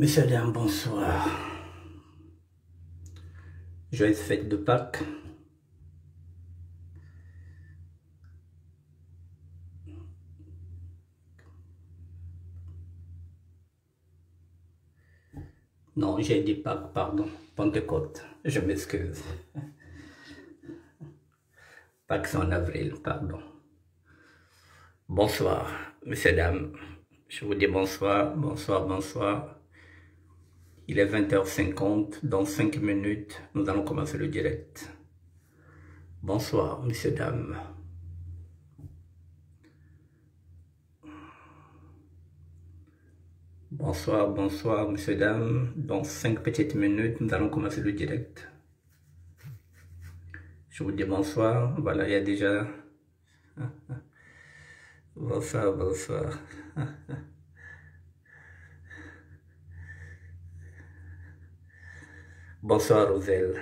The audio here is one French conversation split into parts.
Monsieur Adam, bonsoir. Joyeuse fête de Pâques. Non, j'ai dit Pâques, pardon. Pentecôte, je m'excuse. Pâques c'est en avril, pardon. Bonsoir, messieurs, dames. Je vous dis bonsoir, bonsoir, bonsoir. Il est 20h50. Dans 5 minutes, nous allons commencer le direct. Bonsoir, messieurs, dames. Bonsoir, bonsoir, messieurs, dames. Dans 5 petites minutes, nous allons commencer le direct. Je vous dis bonsoir. Voilà, il y a déjà... Bonsoir, bonsoir. Bonsoir, Roselle.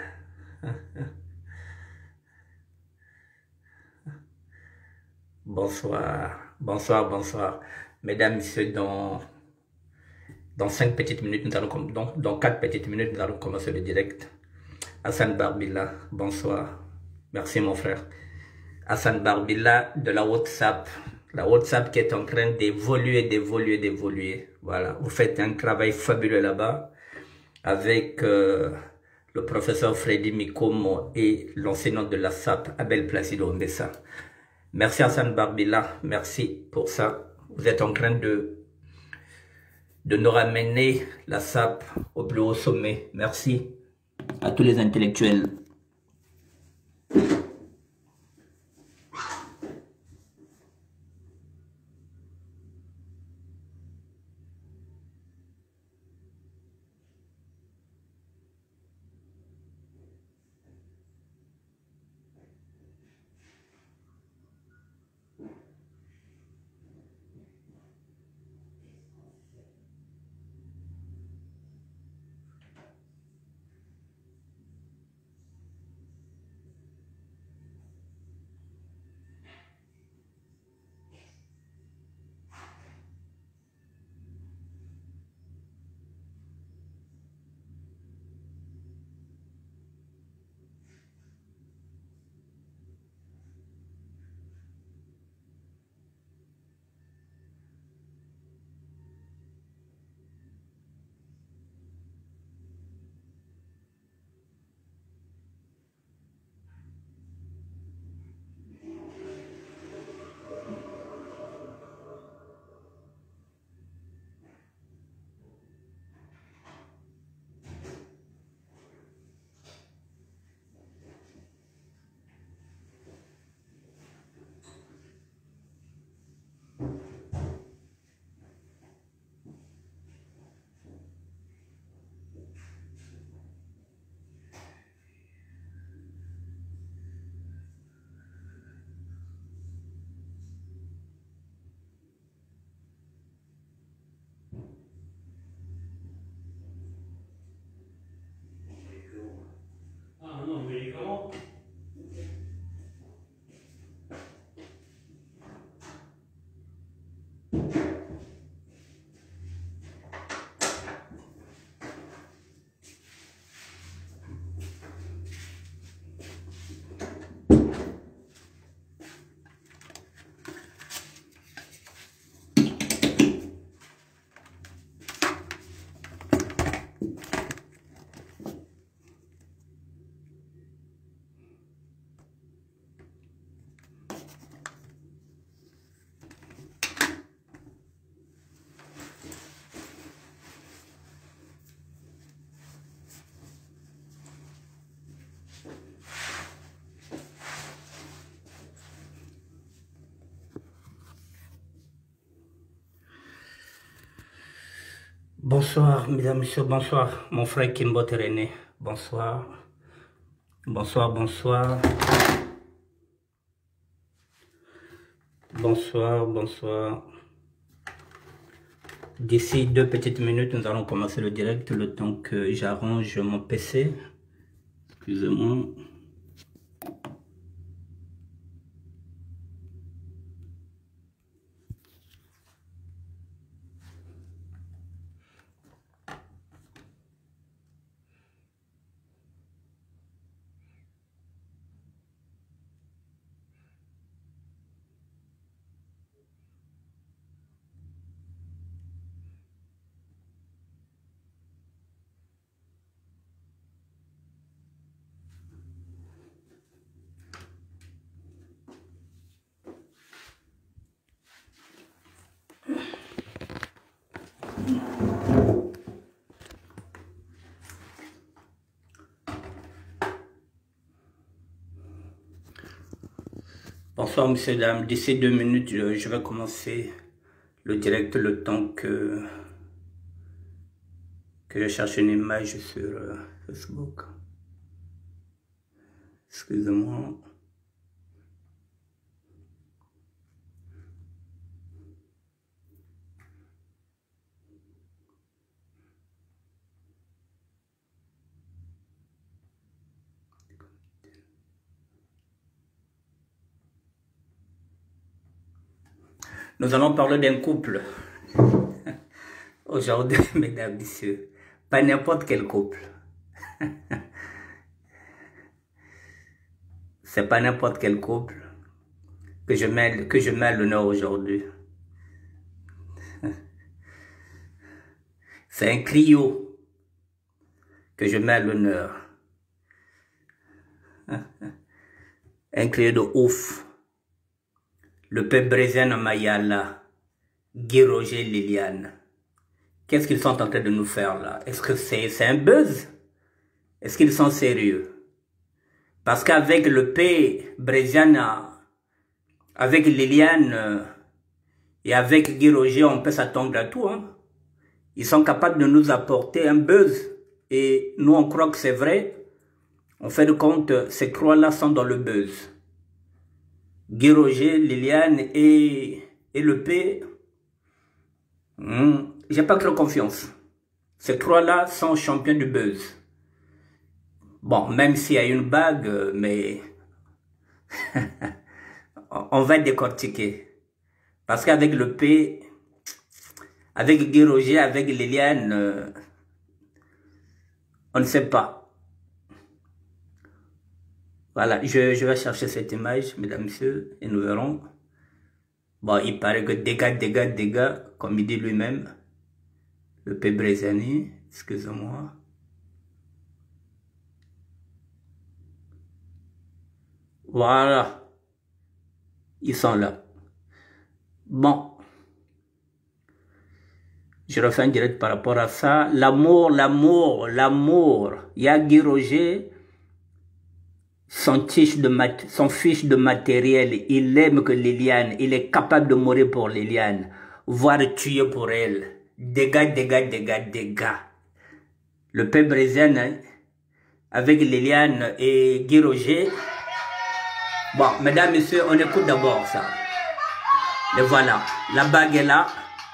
Bonsoir, bonsoir, bonsoir. Mesdames, messieurs, dans 5 petites minutes, nous allons, dans 4 petites minutes, nous allons commencer le direct. Hassan Barbilla, bonsoir. Merci, mon frère. Hassan Barbilla de la WhatsApp. La WhatsApp qui est en train d'évoluer, d'évoluer, d'évoluer. Voilà, vous faites un travail fabuleux là-bas avec le professeur Freddy Mikomo et l'enseignant de la SAP, Abel Placido Mbessa. Merci Hassan Barbilla, merci pour ça. Vous êtes en train de nous ramener la SAP au plus haut sommet. Merci à tous les intellectuels. Ah non, mais comment? Bonsoir, mesdames, messieurs, bonsoir. Mon frère Kimbo René, bonsoir. Bonsoir, bonsoir. Bonsoir, bonsoir. D'ici 2 petites minutes, nous allons commencer le direct, le temps que j'arrange mon PC. Excusez-moi. Bonsoir, messieurs, dames. D'ici 2 minutes, je vais commencer le direct le temps que je cherche une image sur Facebook. Excusez-moi. Nous allons parler d'un couple. Aujourd'hui, mesdames, messieurs, pas n'importe quel couple. C'est pas n'importe quel couple que je mets à l'honneur aujourd'hui. C'est un trio que je mets à l'honneur. Un trio de ouf. Le père Brézien Mayala, Guy Roger Liliane. Qu'est-ce qu'ils sont en train de nous faire là? Est-ce que c'est un buzz? Est-ce qu'ils sont sérieux? Parce qu'avec le père Brézien, avec Liliane et avec Guy Roger, on peut s'attendre à tout. Hein? Ils sont capables de nous apporter un buzz. Et nous, on croit que c'est vrai. En fait de compte, ces trois-là sont dans le buzz. Guy Roger, Liliane et le P, j'ai pas trop confiance. Ces trois-là sont champions du buzz. Bon, même s'il y a une bague, mais on va décortiquer. Parce qu'avec le P, avec Guy Roger, avec Liliane, on ne sait pas. Voilà, je vais chercher cette image, mesdames, messieurs, et nous verrons. Bon, il paraît que dégâts, comme il dit lui-même. Le P. Brézani, excusez-moi. Voilà. Ils sont là. Bon. Je refais un direct par rapport à ça. L'amour. Il y a Guy Roger. Son fiche de matériel, il aime que Liliane, il est capable de mourir pour Liliane, voire tuer pour elle. Dégâts. Le père Brézien, hein, avec Liliane et Guy Roger. Bon, mesdames, messieurs, on écoute d'abord ça. Et voilà, la bague est là.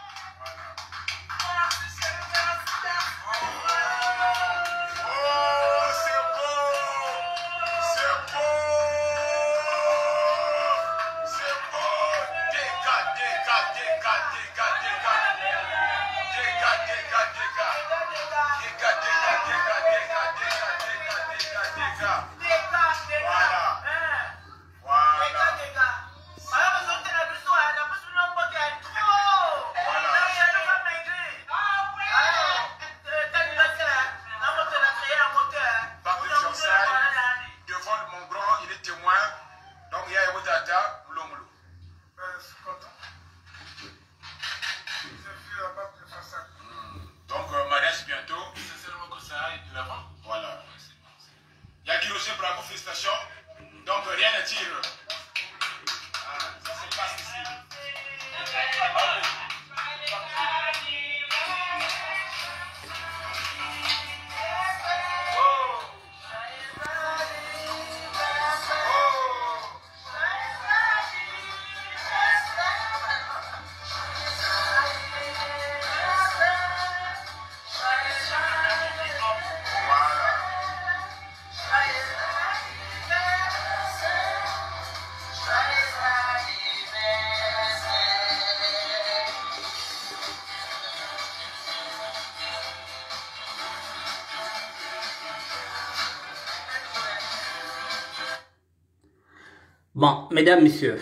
Bon, mesdames, messieurs,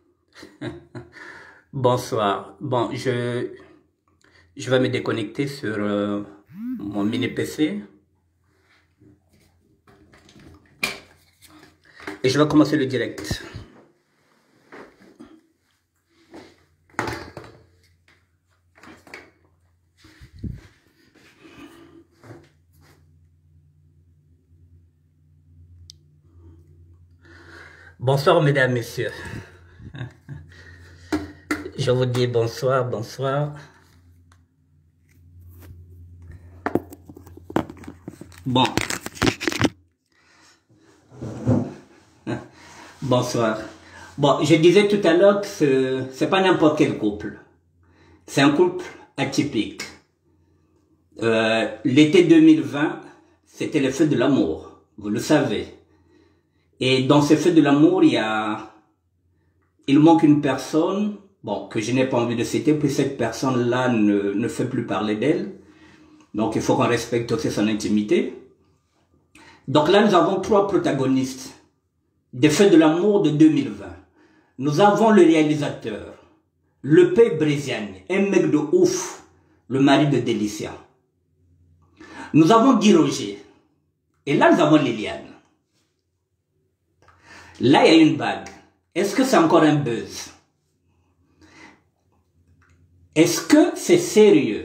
bonsoir. Bon, je vais me déconnecter sur mon mini PC. Et je vais commencer le direct. Bonsoir, mesdames, messieurs. Je vous dis bonsoir, bonsoir. Bon. Bonsoir. Bon, je disais tout à l'heure que c'est pas n'importe quel couple. C'est un couple atypique. L'été 2020, c'était les feux de l'amour, vous le savez. Et dans ces feux de l'amour, il manque une personne, bon, que je n'ai pas envie de citer, puis cette personne-là ne fait plus parler d'elle. Donc il faut qu'on respecte aussi son intimité. Donc là, nous avons 3 protagonistes des feux de l'amour de 2020. Nous avons le réalisateur, le P. Breziani, un mec de ouf, le mari de Délicia. Nous avons Guy Roger. Et là, nous avons Liliane. Là, il y a une bague. Est-ce que c'est encore un buzz? Est-ce que c'est sérieux?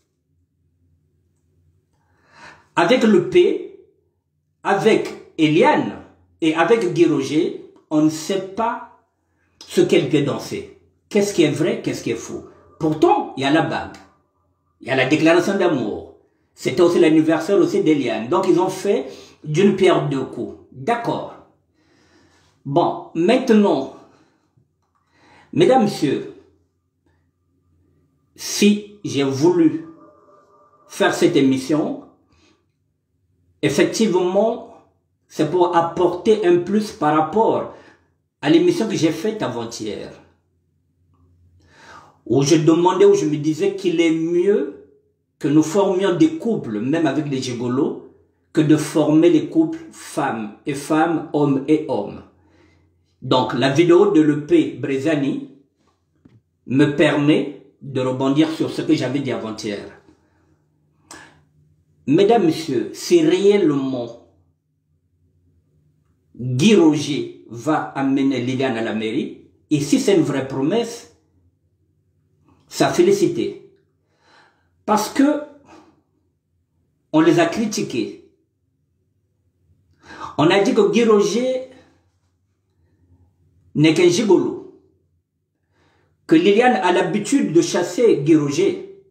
Avec le P, avec Eliane et avec Guy Roger, on ne sait pas ce qu'elle peut danser. Qu'est-ce qui est vrai, qu'est-ce qui est faux? Pourtant, il y a la bague. Il y a la déclaration d'amour. C'était aussi l'anniversaire aussi d'Eliane. Donc, ils ont fait d'une pierre deux coups. D'accord. Bon, maintenant, mesdames, messieurs, si j'ai voulu faire cette émission, effectivement, c'est pour apporter un plus par rapport à l'émission que j'ai faite avant-hier, où je demandais, où je me disais qu'il est mieux que nous formions des couples, même avec les gigolos, que de former les couples femmes et femmes, hommes et hommes. Donc, la vidéo de l'EP Breziani me permet de rebondir sur ce que j'avais dit avant-hier. Mesdames, messieurs, si réellement Guy Roger va amener Liliane à la mairie, et si c'est une vraie promesse, ça félicité. Parce que on les a critiqués. On a dit que Guy Roger n'est qu'un gigolo. Que Liliane a l'habitude de chasser Guy Roger.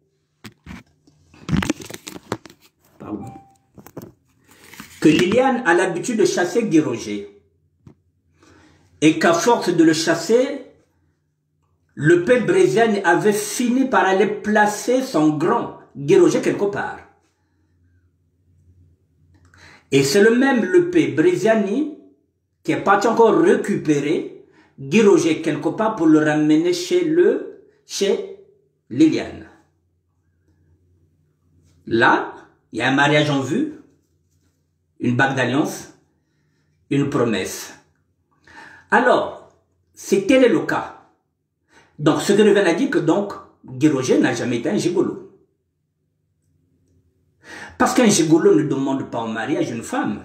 Pardon. Que Liliane a l'habitude de chasser Guy Roger. Et qu'à force de le chasser, le père Breziani avait fini par aller placer son grand Guy Roger quelque part. Et c'est le même le père Breziani qui est parti encore récupérer Guy Roger quelque part pour le ramener chez Liliane. Là, il y a un mariage en vue, une bague d'alliance, une promesse. Alors, c'est tel est le cas. Donc, ce que Reven a dit que donc, Guy Roger n'a jamais été un gigolo. Parce qu'un gigolo ne demande pas en mariage une femme.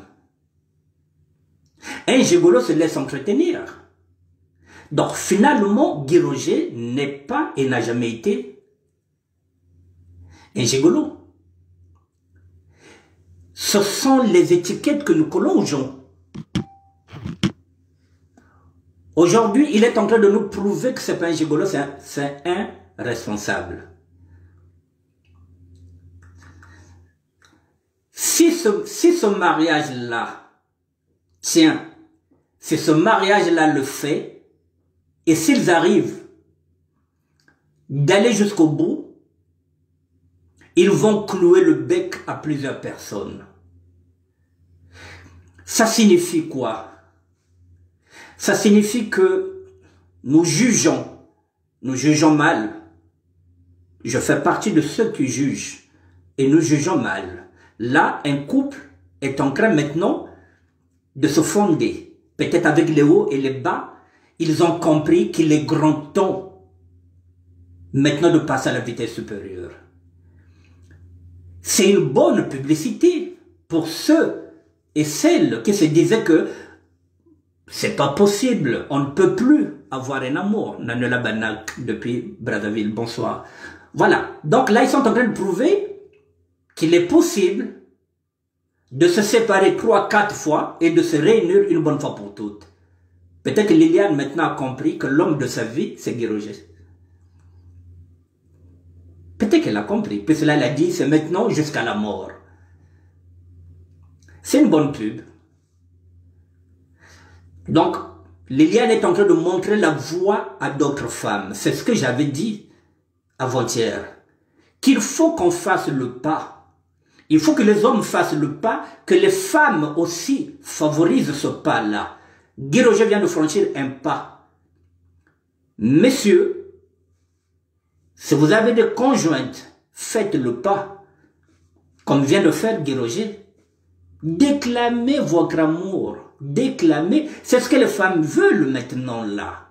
Un gigolo se laisse entretenir. Donc, finalement, Guy Roger n'est pas et n'a jamais été un gigolo. Ce sont les étiquettes que nous collons aux gens. Aujourd'hui, il est en train de nous prouver que ce n'est pas un gigolo, c'est un responsable. Si ce mariage-là tient, si ce mariage-là le fait, et s'ils arrivent d'aller jusqu'au bout, ils vont clouer le bec à plusieurs personnes. Ça signifie quoi? Ça signifie que nous jugeons mal. Je fais partie de ceux qui jugent et nous jugeons mal. Là, un couple est en train maintenant de se fonder. Peut-être avec les hauts et les bas, ils ont compris qu'il est grand temps maintenant de passer à la vitesse supérieure. C'est une bonne publicité pour ceux et celles qui se disaient que c'est pas possible, on ne peut plus avoir un amour. Nanela Banak depuis Brazzaville, bonsoir. Voilà, donc là ils sont en train de prouver qu'il est possible de se séparer 3-4 fois et de se réunir une bonne fois pour toutes. Peut-être que Liliane maintenant a compris que l'homme de sa vie, c'est Guy Roger. Peut-être qu'elle a compris, puis cela elle a dit, c'est maintenant jusqu'à la mort. C'est une bonne pub. Donc, Liliane est en train de montrer la voie à d'autres femmes. C'est ce que j'avais dit avant-hier. Qu'il faut qu'on fasse le pas. Il faut que les hommes fassent le pas, que les femmes aussi favorisent ce pas-là. Guy Roger vient de franchir un pas. Messieurs, si vous avez des conjointes, faites le pas, comme vient de faire Guy Roger. Déclamez votre amour. Déclamez. C'est ce que les femmes veulent maintenant là.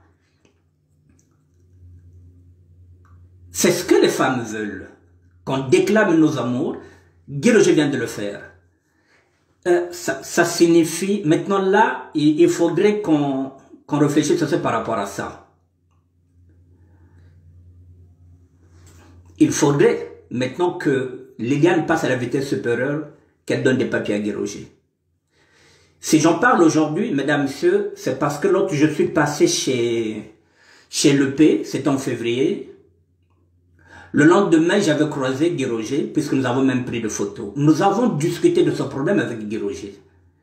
C'est ce que les femmes veulent. Qu'on déclame nos amours. Guy Roger vient de le faire. Ça signifie, maintenant là, il faudrait qu'on réfléchisse aussi par rapport à ça. Il faudrait maintenant que Liliane passe à la vitesse supérieure, qu'elle donne des papiers à Guy Roger. Si j'en parle aujourd'hui, mesdames, messieurs, c'est parce que l'autre, je suis passé chez l'EP, c'était en février. Le lendemain, j'avais croisé Guy Roger, puisque nous avons même pris des photos. Nous avons discuté de ce problème avec Guy Roger.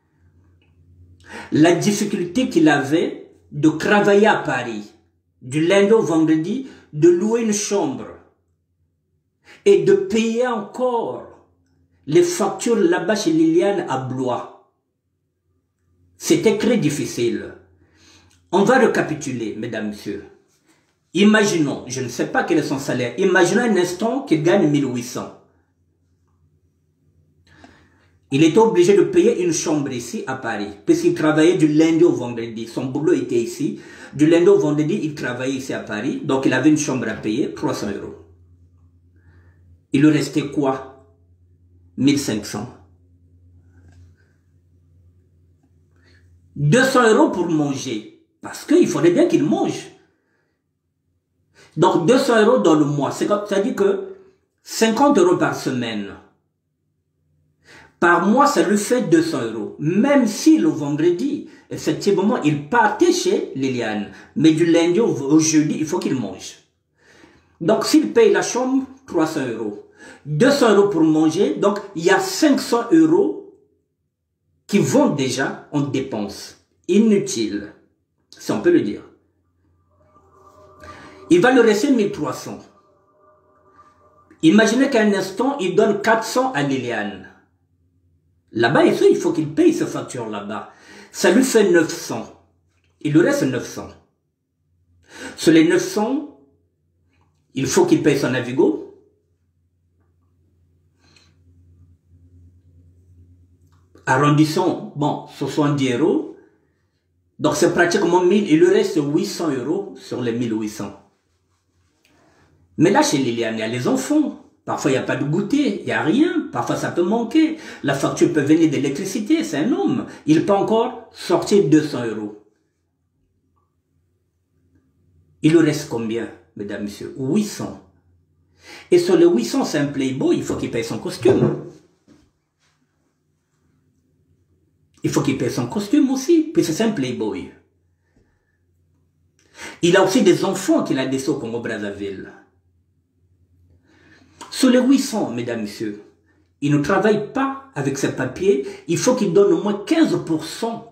La difficulté qu'il avait de travailler à Paris, du lundi au vendredi, de louer une chambre et de payer encore les factures là-bas chez Liliane à Blois. C'était très difficile. On va récapituler, mesdames, messieurs. Imaginons, je ne sais pas quel est son salaire, imaginons un instant qu'il gagne 1800. Il était obligé de payer une chambre ici à Paris, puisqu'il travaillait du lundi au vendredi. Son boulot était ici. Du lundi au vendredi, il travaillait ici à Paris, donc il avait une chambre à payer, 300 €. Il lui restait quoi? 1500. 200 € pour manger, parce qu'il faudrait bien qu'il mange. Donc 200 € dans le mois, c'est-à-dire que 50 € par semaine. Par mois, ça lui fait 200 €. Même si le vendredi, effectivement, il partait chez Liliane. Mais du lundi au jeudi, il faut qu'il mange. Donc s'il paye la chambre, 300 €. 200 € pour manger, donc il y a 500 € qui vont déjà en dépenses inutiles, si on peut le dire. Il va lui rester 1300. Imaginez qu'à un instant, il donne 400 à Liliane. Là-bas, il faut qu'il paye ses factures là-bas. Ça lui fait 900. Il lui reste 900. Sur les 900, il faut qu'il paye son Navigo. Arrondissons, bon, 70 €. Donc c'est pratiquement 1000. Il lui reste 800 € sur les 1800. Mais là, chez Liliane, il y a les enfants. Parfois, il n'y a pas de goûter, il n'y a rien. Parfois, ça peut manquer. La facture peut venir d'électricité, c'est un homme. Il peut encore sortir 200 €. Il lui reste combien, mesdames, messieurs? 800. Et sur les 800, c'est un playboy, il faut qu'il paye son costume. Il faut qu'il paye son costume aussi, puisque c'est un playboy. Il a aussi des enfants qu'il a laissés au Congo-Brazzaville. Sur les 800, mesdames, messieurs, il ne travaille pas avec ses papiers, il faut qu'il donne au moins 15%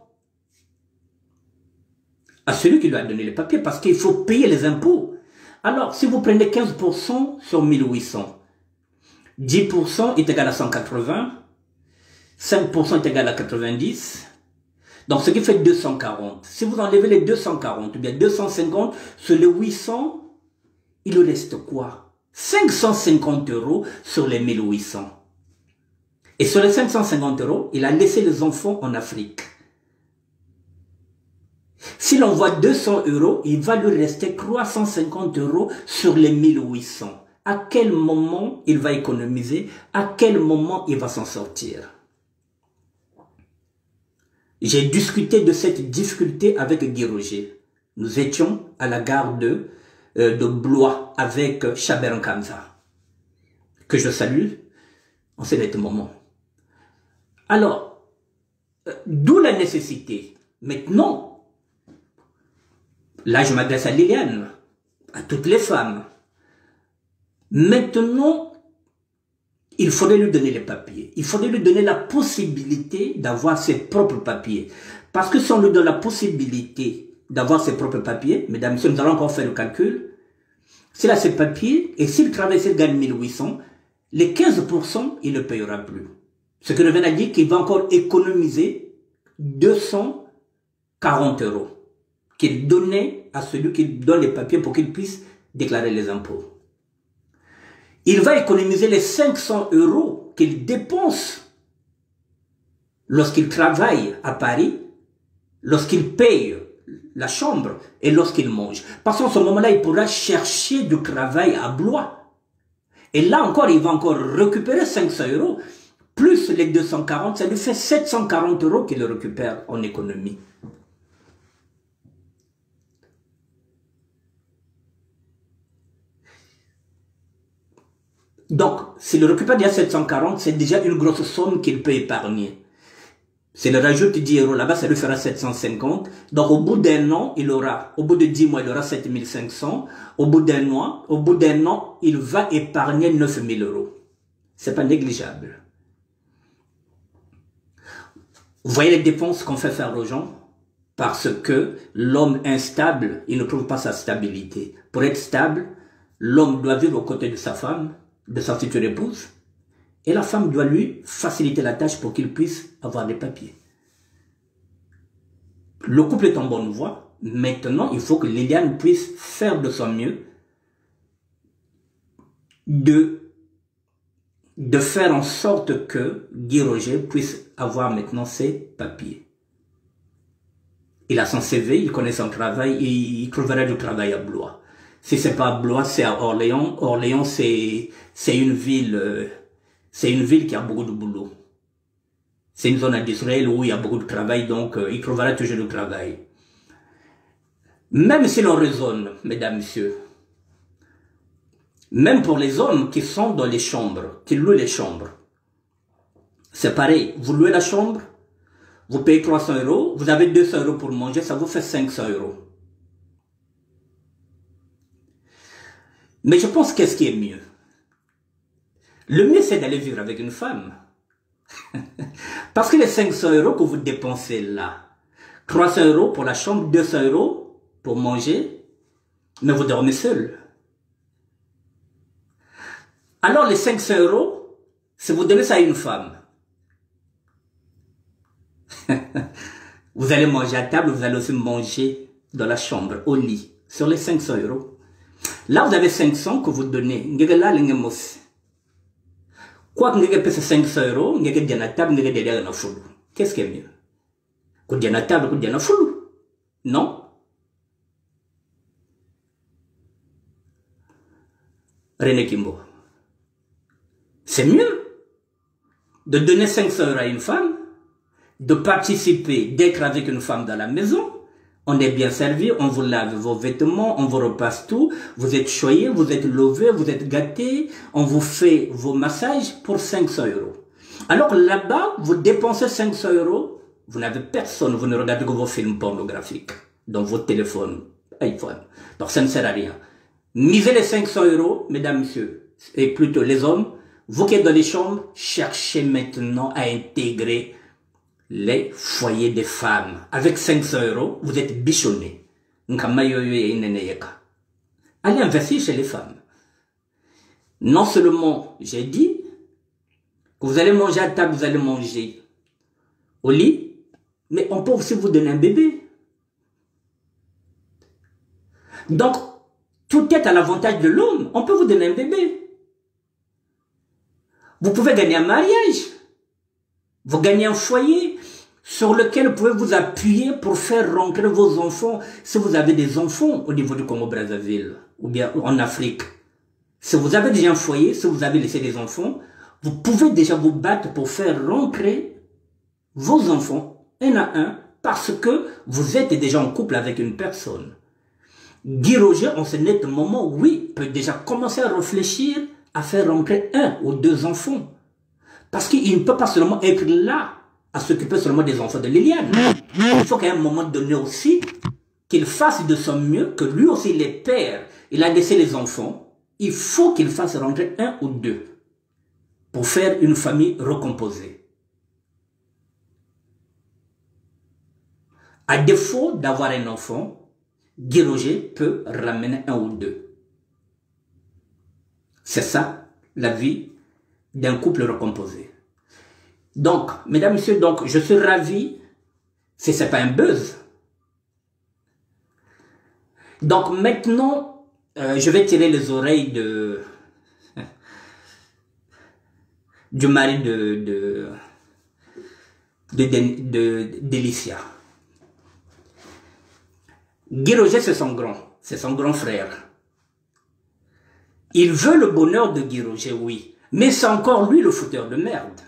à celui qui lui a donné les papiers, parce qu'il faut payer les impôts. Alors, si vous prenez 15% sur 1800, 10% est égal à 180, 5% est égal à 90, donc ce qui fait 240. Si vous enlevez les 240, ou bien 250, sur les 800, il lui reste quoi? 550 € sur les 1800. Et sur les 550 €, il a laissé les enfants en Afrique. S'il envoie 200 €, il va lui rester 350 € sur les 1800. À quel moment il va économiser? À quel moment il va s'en sortir? J'ai discuté de cette difficulté avec Guy Roger. Nous étions à la gare de Blois avec Chaber Nkanza, que je salue en cet moment. Alors, d'où la nécessité. Maintenant, là je m'adresse à Liliane, à toutes les femmes. Maintenant, il faudrait lui donner les papiers. Il faudrait lui donner la possibilité d'avoir ses propres papiers. Parce que si on lui donne la possibilité d'avoir ses propres papiers, mesdames et messieurs, nous allons encore faire le calcul. S'il a ses papiers et s'il travaille, s'il gagne 1800, les 15%, il ne payera plus. Ce qui revient à dire qu'il va encore économiser 240 € qu'il donnait à celui qui donne les papiers pour qu'il puisse déclarer les impôts. Il va économiser les 500 € qu'il dépense lorsqu'il travaille à Paris, lorsqu'il paye la chambre et lorsqu'il mange. Parce qu'en ce moment-là, il pourra chercher du travail à Blois. Et là encore, il va encore récupérer 500 € plus les 240, ça lui fait 740 € qu'il récupère en économie. Donc, s'il récupère déjà 740, c'est déjà une grosse somme qu'il peut épargner. S'il rajoute 10 € là-bas, ça lui fera 750. Donc, au bout d'un an, au bout de 10 mois, il aura 7500. Au bout d'un an, il va épargner 9000 €. C'est pas négligeable. Vous voyez les dépenses qu'on fait faire aux gens? Parce que l'homme instable, il ne trouve pas sa stabilité. Pour être stable, l'homme doit vivre aux côtés de sa femme, de sa future épouse, et la femme doit lui faciliter la tâche pour qu'il puisse avoir des papiers. Le couple est en bonne voie. Maintenant, il faut que Liliane puisse faire de son mieux de faire en sorte que Guy Roger puisse avoir maintenant ses papiers. Il a son CV, il connaît son travail, il trouverait du travail à Blois. Si c'est pas à Blois, c'est à Orléans. Orléans, c'est une ville qui a beaucoup de boulot. C'est une zone industrielle où il y a beaucoup de travail, donc il trouvera toujours du travail. Même si l'on raisonne, mesdames, messieurs, même pour les hommes qui sont dans les chambres, qui louent les chambres, c'est pareil. Vous louez la chambre, vous payez 300 €, vous avez 200 € pour manger, ça vous fait 500 €. Mais je pense qu'est-ce qui est mieux? Le mieux, c'est d'aller vivre avec une femme. Parce que les 500 € que vous dépensez là, 300 € pour la chambre, 200 € pour manger, mais vous dormez seul. Alors les 500 €, si vous donnez ça à une femme, vous allez manger à table, vous allez aussi manger dans la chambre, au lit, sur les 500 €. Là, vous avez 500 que vous donnez. Quoi que vous ayez 500 €, vous avez à table, vous avez à foulou. Qu'est-ce qui est mieux? Vous avez à table, vous avez à foulou. Non? René Kimbo. C'est mieux de donner 500 € à une femme, de participer, d'être avec une femme dans la maison. On est bien servi, on vous lave vos vêtements, on vous repasse tout, vous êtes choyé, vous êtes levé, vous êtes gâté, on vous fait vos massages pour 500 €. Alors là-bas, vous dépensez 500 €, vous n'avez personne, vous ne regardez que vos films pornographiques, dans votre téléphone, iPhone. Donc ça ne sert à rien. Misez les 500 €, mesdames, messieurs, et plutôt les hommes, vous qui êtes dans les chambres, cherchez maintenant à intégrer les foyers des femmes. Avec 500 €, vous êtes bichonnés. Allez investir chez les femmes. Non seulement, j'ai dit, que vous allez manger à table, vous allez manger au lit, mais on peut aussi vous donner un bébé. Donc, tout est à l'avantage de l'homme. On peut vous donner un bébé. Vous pouvez gagner un mariage. Vous gagnez un foyer sur lequel vous pouvez vous appuyer pour faire rentrer vos enfants. Si vous avez des enfants au niveau du Congo-Brazzaville ou bien en Afrique, si vous avez déjà un foyer, si vous avez laissé des enfants, vous pouvez déjà vous battre pour faire rentrer vos enfants un à un parce que vous êtes déjà en couple avec une personne. Guy Roger, en ce net moment, oui, peut déjà commencer à réfléchir à faire rentrer 1 ou 2 enfants. Parce qu'il ne peut pas seulement être là à s'occuper seulement des enfants de Liliane. Il faut qu'à un moment donné aussi, qu'il fasse de son mieux, que lui aussi il est père. Il a laissé les enfants. il faut qu'il fasse rentrer un ou deux pour faire une famille recomposée. À défaut d'avoir un enfant, Guy Roger peut ramener un ou deux. C'est ça, la vie d'un couple recomposé. Donc, mesdames, messieurs, donc, je suis ravi, si ce n'est pas un buzz. Donc, maintenant, je vais tirer les oreilles du mari d'Elicia. Guy Roger, c'est son grand frère. Il veut le bonheur de Guy Roger, oui, mais c'est encore lui le fouteur de merde.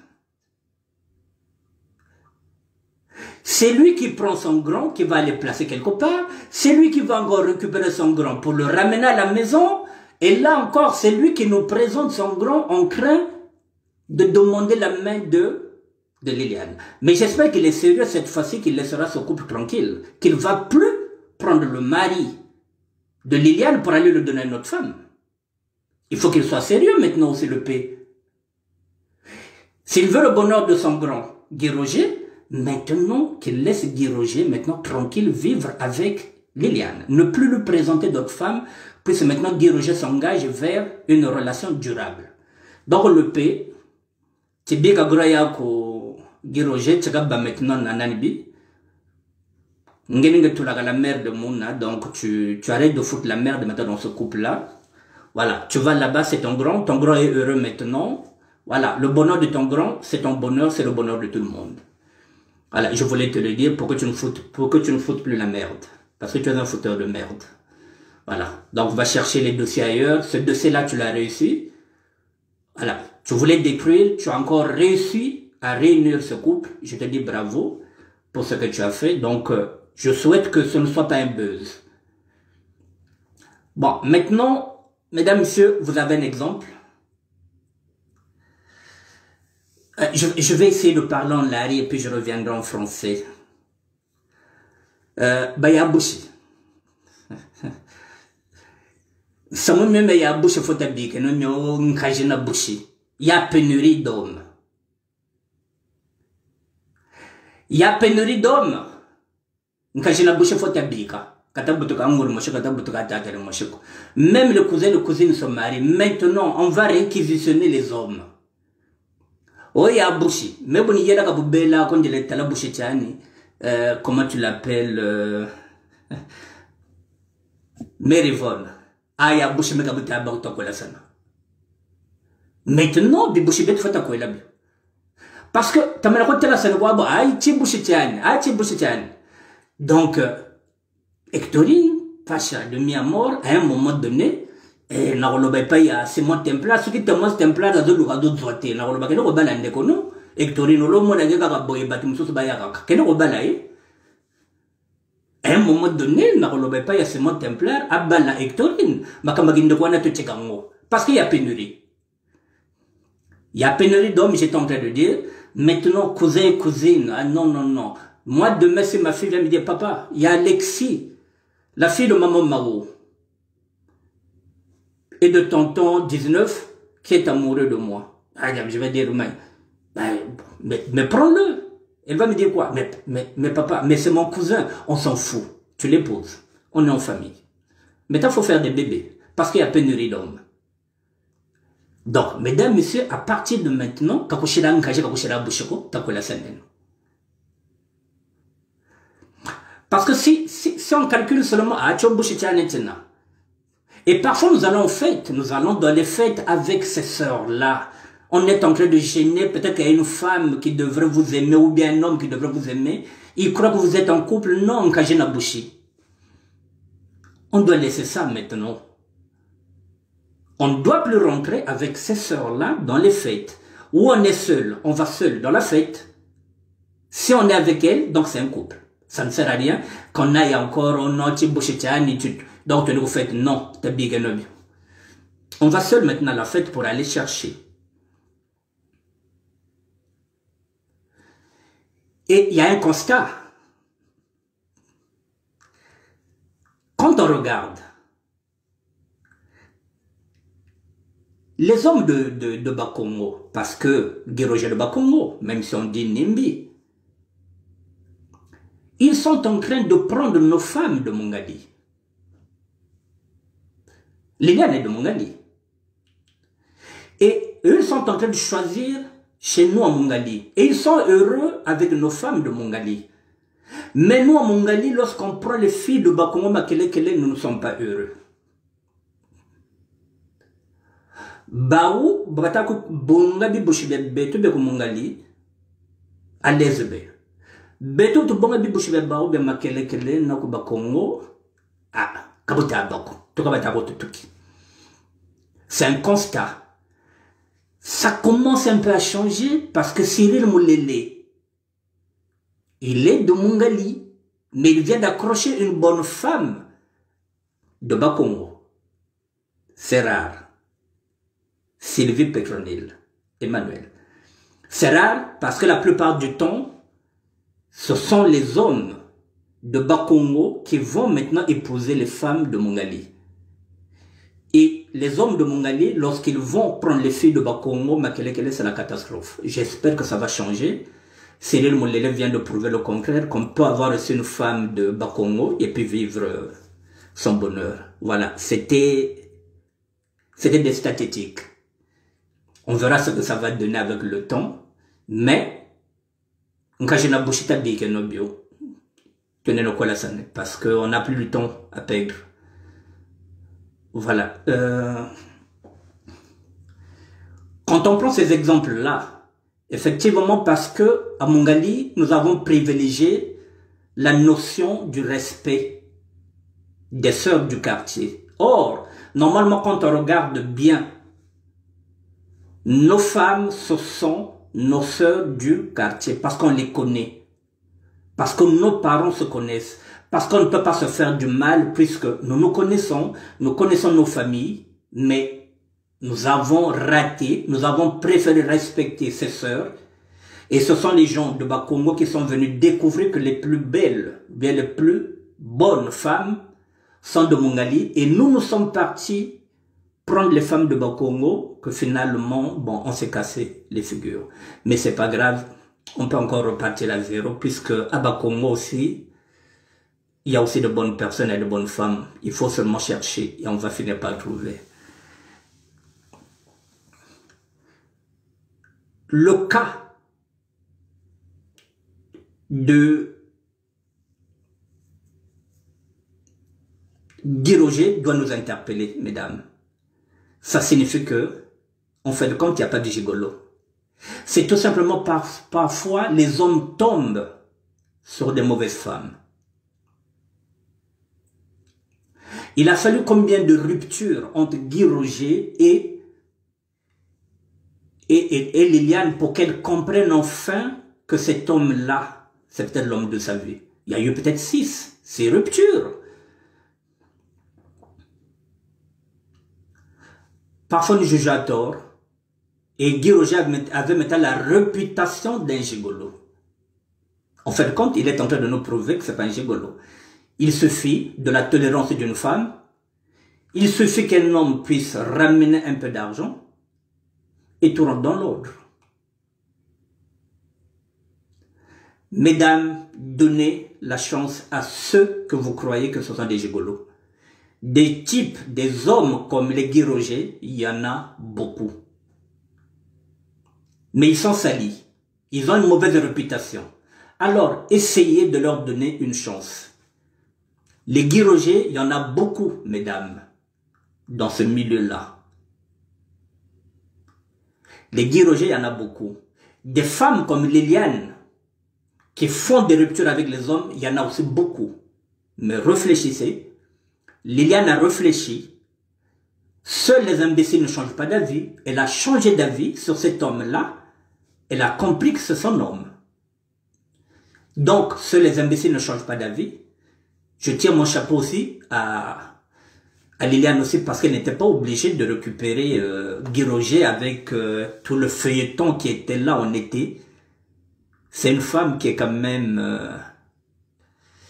C'est lui qui prend son grand, qui va aller placer quelque part, c'est lui qui va encore récupérer son grand pour le ramener à la maison, et là encore, c'est lui qui nous présente son grand en train de demander la main de Liliane. Mais j'espère qu'il est sérieux cette fois-ci, qu'il laissera ce couple tranquille, qu'il ne va plus prendre le mari de Liliane pour aller le donner à une autre femme. Il faut qu'il soit sérieux maintenant aussi, le P. S'il veut le bonheur de son grand Guy Roger, maintenant qu'il laisse Guy Roger maintenant tranquille vivre avec Liliane. Ne plus lui présenter d'autres femmes, puisque maintenant Guy Roger s'engage vers une relation durable. Donc le P, tu dis que Guy Roger, tu vas maintenant nananibi. La merde de Mouna, donc tu arrêtes de foutre la merde maintenant dans ce couple-là. Voilà, tu vas là-bas, c'est ton grand est heureux maintenant. Voilà, le bonheur de ton grand, c'est ton bonheur, c'est le bonheur de tout le monde. Voilà, je voulais te le dire pour que tu ne foutes plus la merde. Parce que tu es un fouteur de merde. Voilà, donc va chercher les dossiers ailleurs. Ce dossier-là, tu l'as réussi. Voilà, tu voulais détruire, tu as encore réussi à réunir ce couple. Je te dis bravo pour ce que tu as fait. Donc, je souhaite que ce ne soit pas un buzz. Bon, maintenant, mesdames, messieurs, vous avez un exemple. Je vais essayer de parler en lari et puis je reviendrai en français. Bayabouchi. Samu même Bayabouchi faut t'habiller que nous n'avons qu'à bouchi. Il y a pénurie d'hommes. Il y a pénurie d'hommes. Nkajina bouche faut t'habiller. Même le cousin et le cousine sont mariés. Maintenant, on va réquisitionner les hommes. Oh, il y a bouchi. Mais bon, il y a la bella quand il est à la bouche tiani. Comment tu l'appelles? Merivon. Ah, il y a bouchi, mais il y a bouchi. Maintenant, il bouchi bête faut t'accueillir. Parce que, tu m'as raconté la scène, ah, il y a bouchi tiani. Ah, il y a bouchi tiani. Donc, Hectorine, Pacha de mi-amour, à un moment donné, et n'a pas y a c'est mon templar, ce qui te montre templar dans le radeau de zoté, n'a pas qu'elle rebelle en déconno, Hectorine, l'homme n'a pas boy battu, sous bayaka, qu'elle rebelle. À un moment donné, n'a pas y a c'est mon templar, à bala Hectorine, ma camarade de quoi n'a tout tchekango, parce qu'il y a pénurie. Il y a pénurie d'hommes, j'étais en train de dire, maintenant, cousin et cousine, ah non, non, non. Moi, demain, c'est ma fille vient me dire, papa, il y a Alexis, la fille de maman Mao, et de tonton 19, qui est amoureux de moi. Ah, je vais dire, mais prends-le. Elle va me dire quoi? Mais papa, mais c'est mon cousin, on s'en fout. Tu l'épouses, on est en famille. Maintenant, il faut faire des bébés, parce qu'il y a pénurie d'hommes. Donc, mesdames, messieurs, à partir de maintenant, kakushira nkaje kakushira bushiko, takola semaine. Parce que si on calcule seulement à et parfois nous allons en fête, nous allons dans les fêtes avec ces sœurs-là. On est en train de gêner, peut-être qu'il y a une femme qui devrait vous aimer ou bien un homme qui devrait vous aimer. Il croit que vous êtes en couple, non, on doit laisser ça maintenant. On ne doit plus rentrer avec ces sœurs-là dans les fêtes. Où on est seul, on va seul dans la fête. Si on est avec elles, donc c'est un couple. Ça ne sert à rien qu'on aille encore au nom de donc tu nous faites non, t'es big and on va seul maintenant à la fête pour aller chercher. Et il y a un constat. Quand on regarde Les hommes de Bakongo, parce que Guy-Roger de Bakongo, même si on dit Nimbi, ils sont en train de prendre nos femmes de Mongali. Liliane est de Mongali. Et eux, ils sont en train de choisir chez nous à Mongali. Et ils sont heureux avec nos femmes de Mongali. Mais nous à Mongali, lorsqu'on prend les filles de Bakongo Makelekele, nous ne sommes pas heureux. Baou, Batako Bongabi Bushibe Beto Beko Mongali, à l'aise. Beto to Bongabi Bushibe Baou Be Makelekele, Nako Bakongo, ah, Kabota Bako, Tokabata Tuki. C'est un constat. Ça commence un peu à changer parce que Cyril Moulele, il est de Mongali, mais il vient d'accrocher une bonne femme de Bakongo. C'est rare. Sylvie Petronil, Emmanuel. C'est rare parce que la plupart du temps, ce sont les hommes de Bakongo qui vont maintenant épouser les femmes de Mongali. Et les hommes de Mongali, lorsqu'ils vont prendre les filles de Bakongo, Makelekele, c'est la catastrophe. J'espère que ça va changer. Cyril Moulele vient de prouver le contraire, qu'on peut avoir aussi une femme de Bakongo et puis vivre son bonheur. Voilà, c'était des statistiques. On verra ce que ça va donner avec le temps. Mais, parce qu'on n'a plus le temps à perdre. Voilà. Quand on prend ces exemples-là, effectivement, parce que à Mongali, nous avons privilégié la notion du respect des sœurs du quartier. Or, normalement, quand on regarde bien, nos femmes, ce sont nos sœurs du quartier, parce qu'on les connaît, parce que nos parents se connaissent, parce qu'on ne peut pas se faire du mal, puisque nous nous connaissons nos familles, mais nous avons raté, nous avons préféré respecter ces sœurs, et ce sont les gens de Bakongo qui sont venus découvrir que les plus belles, bien les plus bonnes femmes sont de Mongali, et nous sommes partis prendre les femmes de Bakongo, que finalement, bon, on s'est cassé les figures. Mais c'est pas grave, on peut encore repartir à zéro, puisque à Bakongo aussi, il y a aussi de bonnes personnes et de bonnes femmes. Il faut seulement chercher et on va finir par trouver. Le cas de Guy-Roger doit nous interpeller, mesdames. Ça signifie que, en fait de compte, il n'y a pas de gigolo. C'est tout simplement parfois les hommes tombent sur des mauvaises femmes. Il a fallu combien de ruptures entre Guy-Roger et Liliane pour qu'elles comprennent enfin que cet homme-là, c'est peut-être l'homme de sa vie. Il y a eu peut-être 6 ruptures. Parfois, nous jugeons à tort. Et Guy-Roger avait maintenant la réputation d'un gigolo. En fait, compte, il est en train de nous prouver que ce n'est pas un gigolo. Il suffit de la tolérance d'une femme. Il suffit qu'un homme puisse ramener un peu d'argent. Et tout rentre dans l'ordre. Mesdames, donnez la chance à ceux que vous croyez que ce sont des gigolos. Des types, des hommes comme les Guy-Roger, il y en a beaucoup. Mais ils sont salis. Ils ont une mauvaise réputation. Alors, essayez de leur donner une chance. Les Guy-Roger, il y en a beaucoup, mesdames, dans ce milieu-là. Les Guy-Roger, il y en a beaucoup. Des femmes comme Liliane, qui font des ruptures avec les hommes, il y en a aussi beaucoup. Mais réfléchissez. Liliane a réfléchi. Seuls les imbéciles ne changent pas d'avis. Elle a changé d'avis sur cet homme-là. Elle a compris que c'est son homme. Donc, seuls les imbéciles ne changent pas d'avis. Je tire mon chapeau aussi à Liliane aussi parce qu'elle n'était pas obligée de récupérer Guy-Roger avec tout le feuilleton qui était là en été. C'est une femme qui est quand même...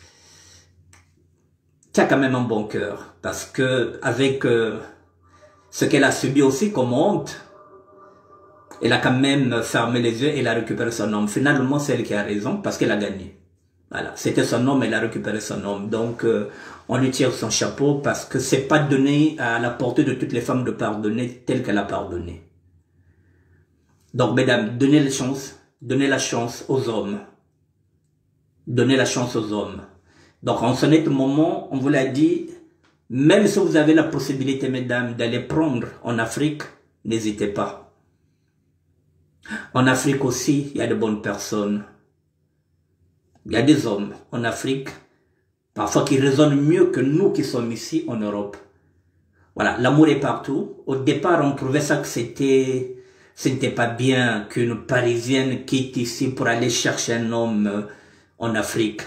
qui a quand même un bon cœur. Parce que avec ce qu'elle a subi aussi comme honte, elle a quand même fermé les yeux et elle a récupéré son homme. Finalement, c'est elle qui a raison parce qu'elle a gagné. Voilà, c'était son homme, elle a récupéré son homme. Donc, on lui tire son chapeau parce que c'est pas donné à la portée de toutes les femmes de pardonner tel qu'elle a pardonné. Donc, mesdames, donnez la chance aux hommes. Donnez la chance aux hommes. Donc, en ce net moment, on vous l'a dit, même si vous avez la possibilité, mesdames, d'aller prendre en Afrique, n'hésitez pas. En Afrique aussi, il y a de bonnes personnes. Il y a des hommes en Afrique, parfois qui raisonnent mieux que nous qui sommes ici en Europe. Voilà, l'amour est partout. Au départ, on trouvait ça que c'était pas bien qu'une Parisienne quitte ici pour aller chercher un homme en Afrique.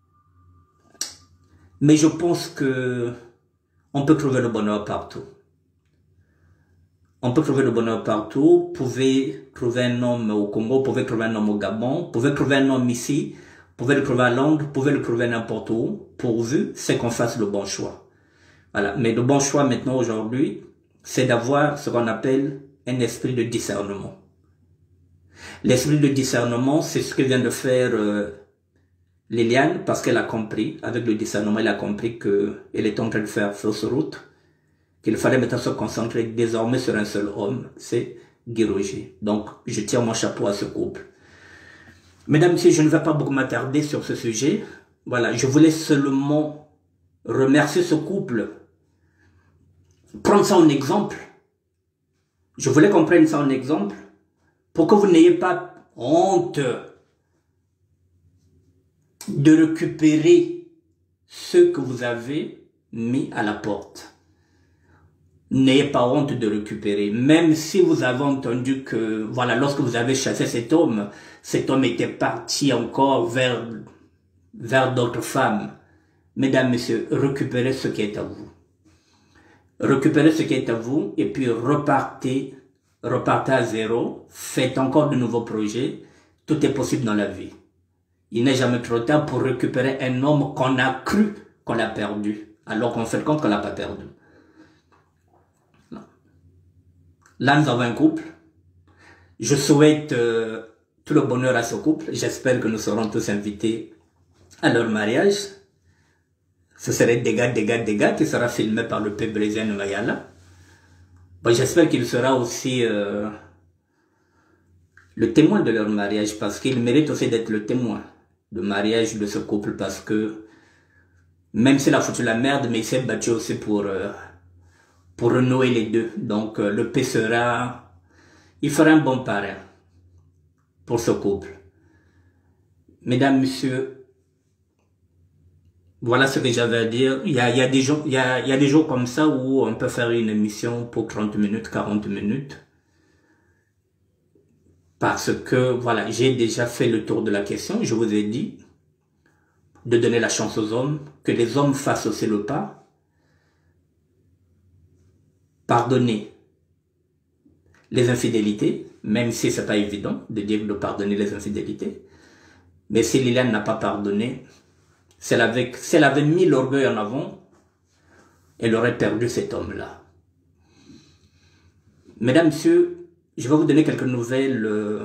Mais je pense que on peut trouver le bonheur partout. On peut trouver le bonheur partout. Vous pouvez trouver un homme au Congo, vous pouvez trouver un homme au Gabon, vous pouvez trouver un homme ici, vous pouvez le trouver à Londres, vous pouvez le trouver n'importe où, pourvu c'est qu'on fasse le bon choix. Voilà. Mais le bon choix maintenant aujourd'hui, c'est d'avoir ce qu'on appelle un esprit de discernement. L'esprit de discernement, c'est ce que vient de faire Liliane, parce qu'elle a compris, avec le discernement, elle a compris qu'elle est en train de faire fausse route, qu'il fallait maintenant se concentrer désormais sur un seul homme, c'est Guy Roger. Donc, je tire mon chapeau à ce couple. Mesdames, messieurs, je ne vais pas beaucoup m'attarder sur ce sujet. Voilà, je voulais seulement remercier ce couple, prendre ça en exemple. Je voulais qu'on prenne ça en exemple pour que vous n'ayez pas honte de récupérer ce que vous avez mis à la porte. N'ayez pas honte de récupérer, même si vous avez entendu que, voilà, lorsque vous avez chassé cet homme était parti encore vers d'autres femmes. Mesdames, messieurs, récupérez ce qui est à vous. Récupérez ce qui est à vous et puis repartez à zéro, faites encore de nouveaux projets. Tout est possible dans la vie. Il n'est jamais trop tard pour récupérer un homme qu'on a cru qu'on l'a perdu, alors qu'on fait compte qu'on l'a pas perdu. Là, nous avons un couple. Je souhaite tout le bonheur à ce couple. J'espère que nous serons tous invités à leur mariage. Ce serait Dégâts qui sera filmé par le peuple brésilien de Mayala. Bon, j'espère qu'il sera aussi le témoin de leur mariage, parce qu'il mérite aussi d'être le témoin de mariage de ce couple, parce que même s'il a foutu la merde, mais il s'est battu aussi pour renouer les deux. Donc le P il fera un bon parrain pour ce couple. Mesdames, messieurs, voilà ce que j'avais à dire. Il y a des jours comme ça où on peut faire une émission pour 30 minutes, 40 minutes. Parce que, voilà, j'ai déjà fait le tour de la question. Je vous ai dit de donner la chance aux hommes, que les hommes fassent aussi le pas. Pardonner les infidélités, même si c'est pas évident de dire de pardonner les infidélités. Mais si Liliane n'a pas pardonné, si elle avait mis l'orgueil en avant, elle aurait perdu cet homme-là. Mesdames, messieurs, je vais vous donner quelques nouvelles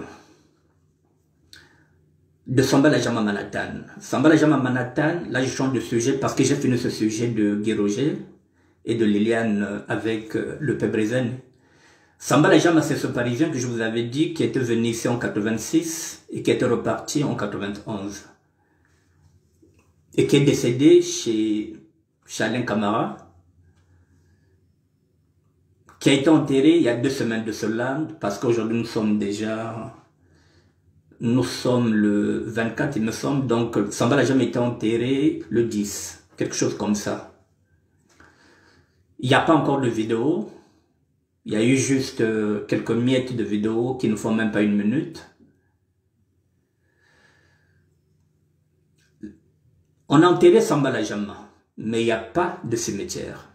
de Sambala Jama Manhattan. Sambala Jama Manhattan, là je change de sujet parce que j'ai fini ce sujet de Guy Roger et de Liliane avec le Pébrezen. Sambala Jama, c'est ce Parisien que je vous avais dit qui était venu ici en 86 et qui était reparti en 91. Et qui est décédé chez Alain Camara, qui a été enterré il y a 2 semaines de cela, parce qu'aujourd'hui nous sommes le 24 il me semble, donc Sambala Jama été enterré le 10, quelque chose comme ça. Il n'y a pas encore de vidéo, il y a eu juste quelques miettes de vidéo qui ne font même pas 1 minute. On a enterré Sambala Jama, mais il n'y a pas de cimetière.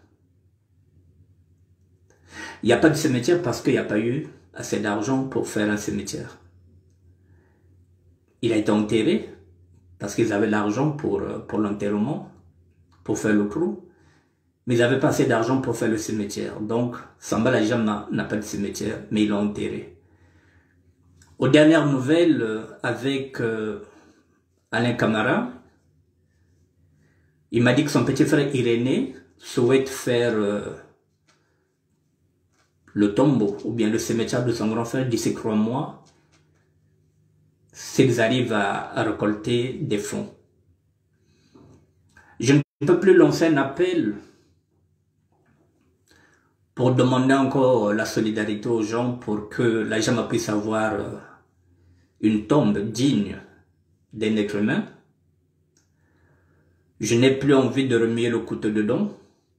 Il n'y a pas de cimetière parce qu'il n'y a pas eu assez d'argent pour faire un cimetière. Il a été enterré parce qu'ils avaient l'argent pour l'enterrement, pour faire le trou. mais ils n'avaient pas assez d'argent pour faire le cimetière. Donc, Sambala Jama n'a pas de cimetière, mais ils l'ont enterré. Aux dernières nouvelles, avec Alain Camara, il m'a dit que son petit frère Irénée souhaite faire le tombeau, ou bien le cimetière de son grand frère d'ici 3 mois, s'ils arrivent à récolter des fonds. Je ne peux plus lancer un appel pour demander encore la solidarité aux gens pour que la Jama puisse avoir une tombe digne d'un être humain. Je n'ai plus envie de remuer le couteau dedans.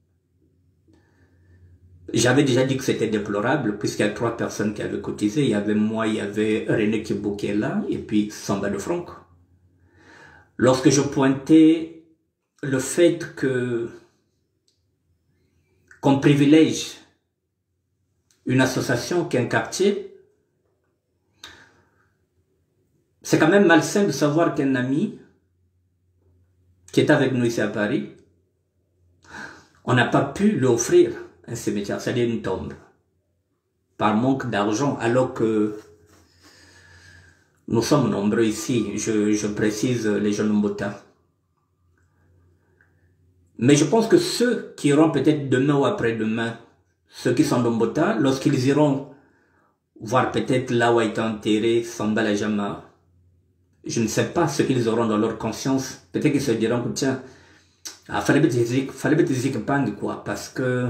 J'avais déjà dit que c'était déplorable puisqu'il y a 3 personnes qui avaient cotisé. Il y avait moi, il y avait René Kibou qui est là et puis Samba de Franck. Lorsque je pointais le fait qu'on privilège une association qui est un quartier, c'est quand même malsain de savoir qu'un ami qui est avec nous ici à Paris, on n'a pas pu lui offrir un cimetière, c'est-à-dire une tombe, par manque d'argent, alors que nous sommes nombreux ici, je précise les jeunes Mbota. Mais je pense que ceux qui iront peut-être demain ou après-demain, ceux qui sont dans Mbota, lorsqu'ils iront voir peut-être là où a été enterré Sambala Jama, je ne sais pas ce qu'ils auront dans leur conscience. Peut-être qu'ils se diront que tiens, fallait que pas quoi, parce que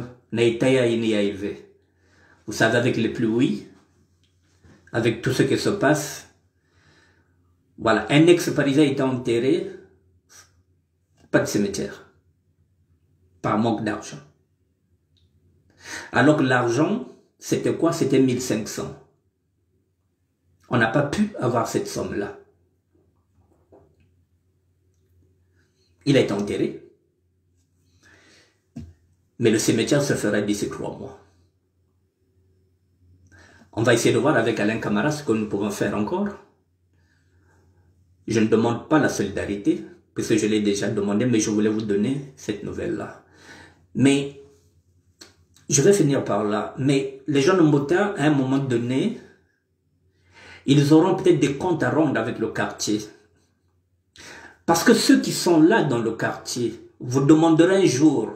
vous savez, avec les pluies, avec tout ce qui se passe, voilà, un ex-parisien a été enterré, pas de cimetière, par manque d'argent. Alors que l'argent, c'était quoi? C'était 1500. On n'a pas pu avoir cette somme-là. Il a été enterré. Mais le cimetière se fera d'ici 3 mois. On va essayer de voir avec Alain Camara ce que nous pouvons faire encore. Je ne demande pas la solidarité, puisque je l'ai déjà demandé, mais je voulais vous donner cette nouvelle-là. Mais, je vais finir par là. Mais les gens de Mbota, à un moment donné, ils auront peut-être des comptes à rendre avec le quartier. Parce que ceux qui sont là dans le quartier vous demanderont un jour.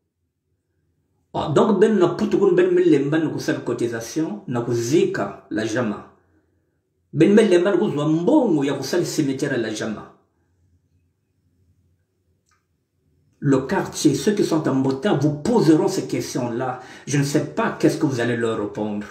Donc, ben na putukun ben melemba na kusal cotisation na kuzika la Jama. Ben melemba na kuzwa mbongo ya kusal cimetière la Jama. Le quartier, ceux qui sont en Mbota, vous poseront ces questions-là. Je ne sais pas qu'est-ce que vous allez leur répondre.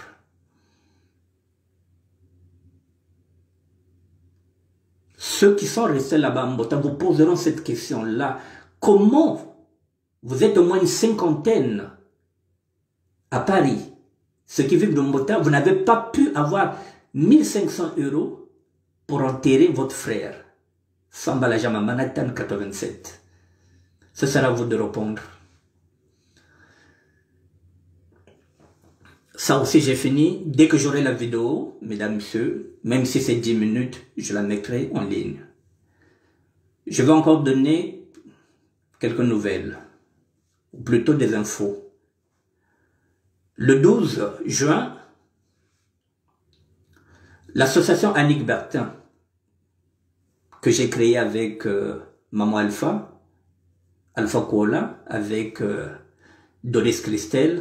Ceux qui sont restés là-bas en Mbota vous poseront cette question-là. Comment vous êtes au moins une 50aine à Paris, ceux qui vivent de Mbota, vous n'avez pas pu avoir 1500 € pour enterrer votre frère. Sambala Jama Manhattan 87. Ce sera à vous de répondre. Ça aussi j'ai fini. Dès que j'aurai la vidéo, mesdames, messieurs, même si c'est 10 minutes, je la mettrai en ligne. Je vais encore donner quelques nouvelles, ou plutôt des infos. Le 12 juin, l'association Annick Bertin, que j'ai créée avec Maman Alpha, Alpha Kola, avec Doris Christelle,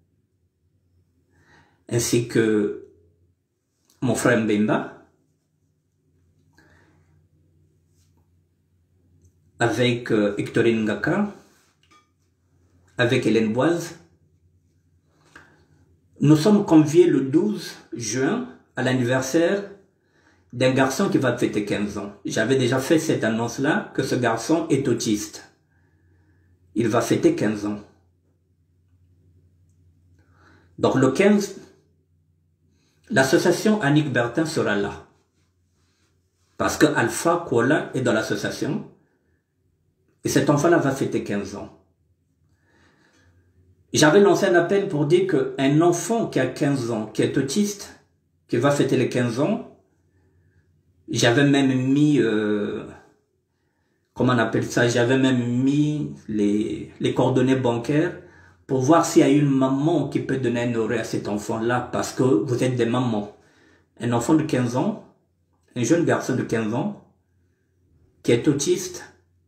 ainsi que mon frère Mbemba, avec Hectorine Ngaka, avec Hélène Boise. Nous sommes conviés le 12 juin à l'anniversaire d'un garçon qui va fêter 15 ans. J'avais déjà fait cette annonce-là, que ce garçon est autiste. Il va fêter 15 ans. Donc le 15, l'association Annick Bertin sera là. Parce que Alpha Kola est dans l'association. Et cet enfant-là va fêter 15 ans. J'avais lancé un appel pour dire qu'un enfant qui a 15 ans, qui est autiste, qui va fêter les 15 ans, j'avais même mis, comment on appelle ça, j'avais même mis les coordonnées bancaires pour voir s'il y a une maman qui peut donner un euro à cet enfant-là, parce que vous êtes des mamans. Un enfant de 15 ans, un jeune garçon de 15 ans, qui est autiste,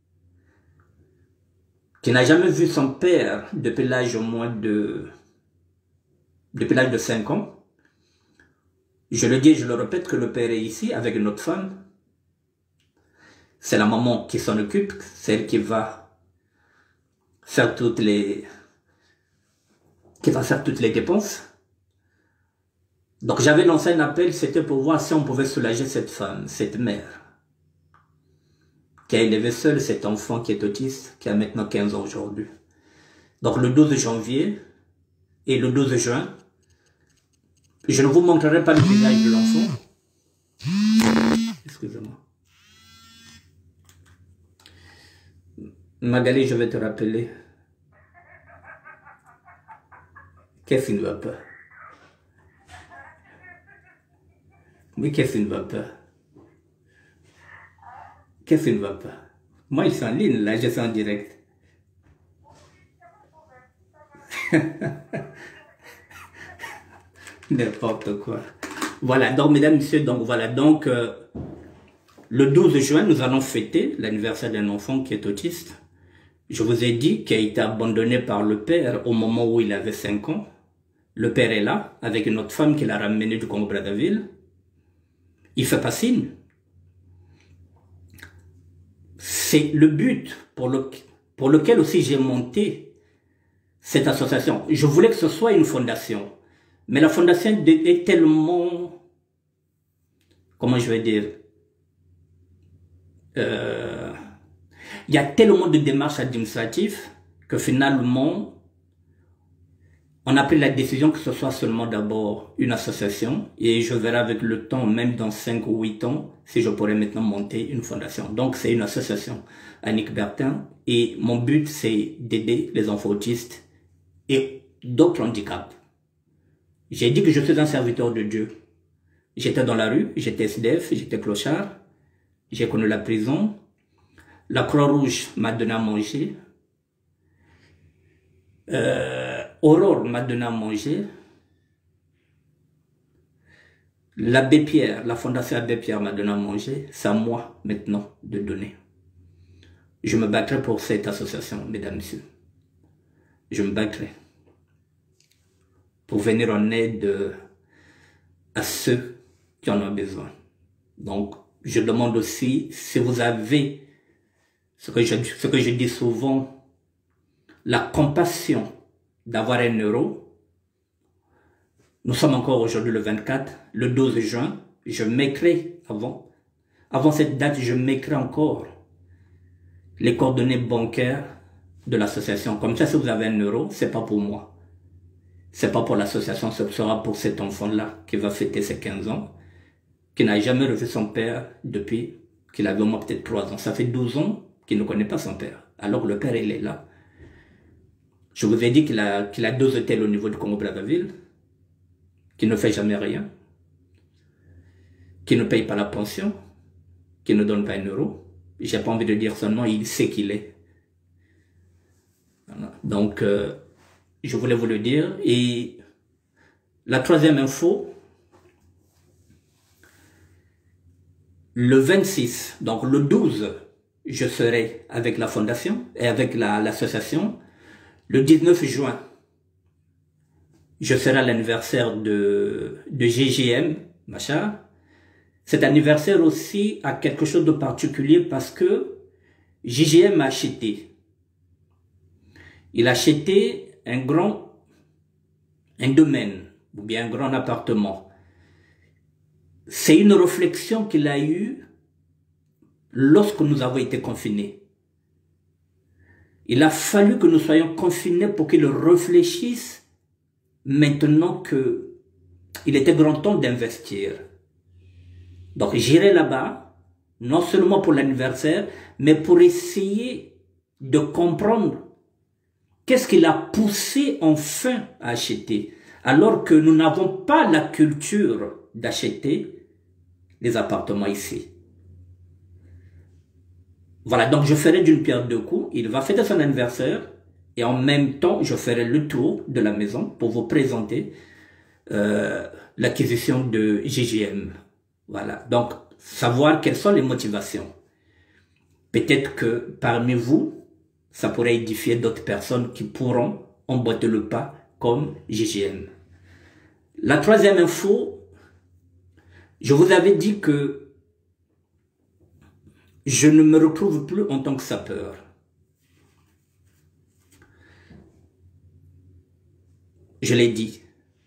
qui n'a jamais vu son père depuis l'âge de 5 ans. Je le dis et je le répète que le père est ici avec une autre femme. C'est la maman qui s'en occupe, c'est elle qui va faire toutes les dépenses. Donc j'avais lancé un appel, c'était pour voir si on pouvait soulager cette femme, cette mère, qui a élevé seule cet enfant qui est autiste, qui a maintenant 15 ans aujourd'hui. Donc le 12 janvier et le 12 juin, je ne vous montrerai pas le visage de l'enfant. Excusez-moi. Magali, je vais te rappeler. Qu'est-ce qui ne va pas? Oui, qu'est-ce qui ne va pas? Qu'est-ce qui ne va pas? Moi, je suis en ligne, là, je suis en direct. N'importe quoi. Voilà, donc, mesdames, messieurs, donc, voilà, donc, le 12 juin, nous allons fêter l'anniversaire d'un enfant qui est autiste. Je vous ai dit qu'il a été abandonné par le père au moment où il avait 5 ans. Le père est là, avec une autre femme qui l'a ramené du Congo-Brazzaville. Il fait pas signe. C'est le but pour lequel aussi j'ai monté cette association. Je voulais que ce soit une fondation. Mais la fondation est tellement, comment je vais dire, il y a tellement de démarches administratives que finalement, on a pris la décision que ce soit seulement d'abord une association et je verrai avec le temps, même dans 5 ou 8 ans, si je pourrais maintenant monter une fondation. Donc c'est une association, Annick Bertin, et mon but c'est d'aider les enfants autistes et d'autres handicaps. J'ai dit que je suis un serviteur de Dieu. J'étais dans la rue, j'étais SDF, j'étais clochard, j'ai connu la prison, la Croix-Rouge m'a donné à manger, Aurore m'a donné à manger, l'abbé Pierre, la fondation Abbé Pierre m'a donné à manger, c'est à moi maintenant de donner. Je me battrai pour cette association, mesdames, messieurs. Je me battrai pour venir en aide à ceux qui en ont besoin. Donc, je demande aussi, si vous avez, ce que je dis souvent, la compassion d'avoir un euro. Nous sommes encore aujourd'hui le 24, le 12 juin, je m'écris avant cette date, je m'écris encore les coordonnées bancaires de l'association. Comme ça, si vous avez un euro, c'est pas pour moi. C'est pas pour l'association, ce sera pour cet enfant-là qui va fêter ses 15 ans, qui n'a jamais revu son père depuis qu'il avait au moins peut-être 3 ans. Ça fait 12 ans qu'il ne connaît pas son père, alors que le père, il est là. Je vous ai dit qu'il a 2 hôtels au niveau du Congo-Brazzaville, qu'il ne fait jamais rien, qu'il ne paye pas la pension, qu'il ne donne pas un euro. J'ai pas envie de dire son nom, il sait qui il est. Voilà. Donc, je voulais vous le dire. Et la troisième info, le 26, donc le 12, je serai avec la fondation et avec l'association. Le 19 juin, je serai à l'anniversaire de GGM, Machar. Cet anniversaire aussi a quelque chose de particulier parce que GGM a acheté. Il a acheté un domaine ou bien un grand appartement. C'est une réflexion qu'il a eue lorsque nous avons été confinés. Il a fallu que nous soyons confinés pour qu'il réfléchisse maintenant qu'il était grand temps d'investir. Donc j'irai là-bas, non seulement pour l'anniversaire, mais pour essayer de comprendre qu'est-ce qui l'a poussé enfin à acheter, alors que nous n'avons pas la culture d'acheter les appartements ici. Voilà, donc je ferai d'une pierre deux coups. Il va fêter son anniversaire Et en même temps, je ferai le tour de la maison pour vous présenter l'acquisition de GGM. Voilà. Donc, savoir quelles sont les motivations. Peut-être que parmi vous, ça pourrait édifier d'autres personnes qui pourront emboîter le pas comme GGM. La troisième info, je vous avais dit que je ne me retrouve plus en tant que sapeur. Je l'ai dit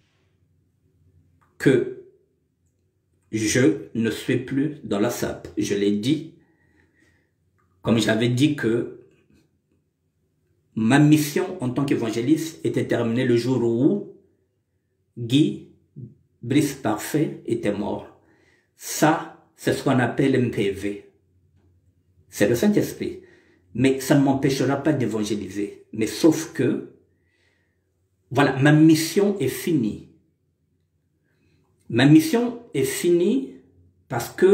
que je ne suis plus dans la SAP. Je l'ai dit, comme j'avais dit que ma mission en tant qu'évangéliste était terminée le jour où Guy Brice Parfait était mort. Ça, c'est ce qu'on appelle MPV. C'est le Saint-Esprit. Mais ça ne m'empêchera pas d'évangéliser. Mais sauf que, voilà, ma mission est finie. Ma mission est finie parce que